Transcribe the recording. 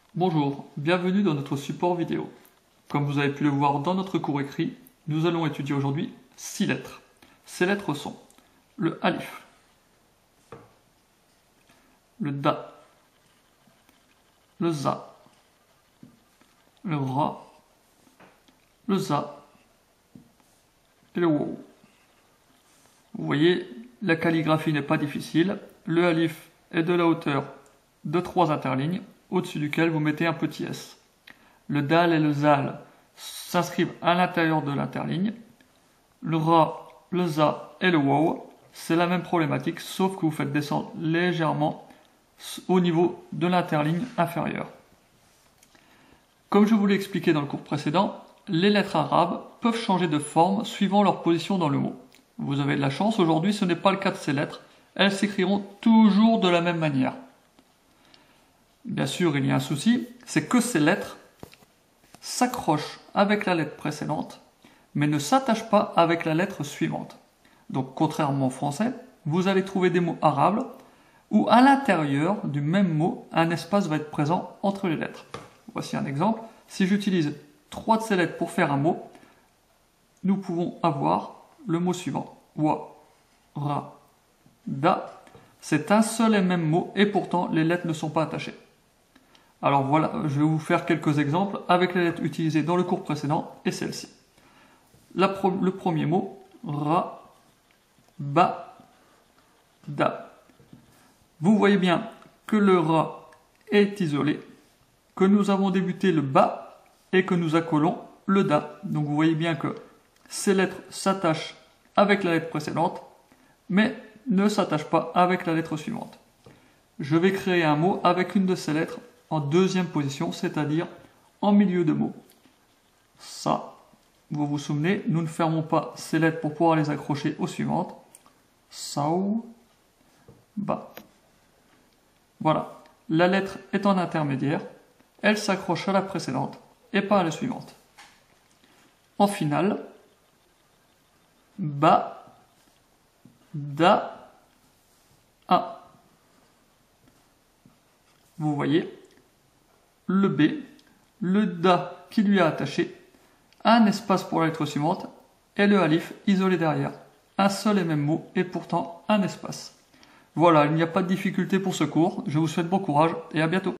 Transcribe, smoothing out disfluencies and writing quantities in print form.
Bonjour, bienvenue dans notre support vidéo. Comme vous avez pu le voir dans notre cours écrit, nous allons étudier aujourd'hui 6 lettres. Ces lettres sont le alif, le da, le za, le ra, le za et le waw. Vous voyez, la calligraphie n'est pas difficile. Le alif est de la hauteur de 3 interlignes, au-dessus duquel vous mettez un petit s. Le dal et le zal s'inscrivent à l'intérieur de l'interligne. Le ra, le za et le waw, c'est la même problématique, sauf que vous faites descendre légèrement au niveau de l'interligne inférieure. Comme je vous l'ai expliqué dans le cours précédent, les lettres arabes peuvent changer de forme suivant leur position dans le mot. Vous avez de la chance, aujourd'hui ce n'est pas le cas de ces lettres, elles s'écriront toujours de la même manière. Bien sûr, il y a un souci, c'est que ces lettres s'accrochent avec la lettre précédente, mais ne s'attachent pas avec la lettre suivante. Donc, contrairement au français, vous allez trouver des mots arabes où à l'intérieur du même mot, un espace va être présent entre les lettres. Voici un exemple. Si j'utilise 3 de ces lettres pour faire un mot, nous pouvons avoir le mot suivant. Wa, ra, da. C'est un seul et même mot et pourtant les lettres ne sont pas attachées. Alors voilà, je vais vous faire quelques exemples avec les lettres utilisées dans le cours précédent et celle-ci. Le premier mot, ra, ba, da. Vous voyez bien que le ra est isolé, que nous avons débuté le ba et que nous accolons le da. Donc vous voyez bien que ces lettres s'attachent avec la lettre précédente, mais ne s'attachent pas avec la lettre suivante. Je vais créer un mot avec une de ces lettres en deuxième position, c'est-à-dire en milieu de mot. Ça, vous vous souvenez, nous ne fermons pas ces lettres pour pouvoir les accrocher aux suivantes. Sao, ba. Voilà, la lettre est en intermédiaire, elle s'accroche à la précédente et pas à la suivante. En finale, ba, da, a. Vous voyez, le B, le da qui lui a attaché, un espace pour la lettre suivante et le alif isolé derrière. Un seul et même mot et pourtant un espace. Voilà, il n'y a pas de difficulté pour ce cours. Je vous souhaite bon courage et à bientôt.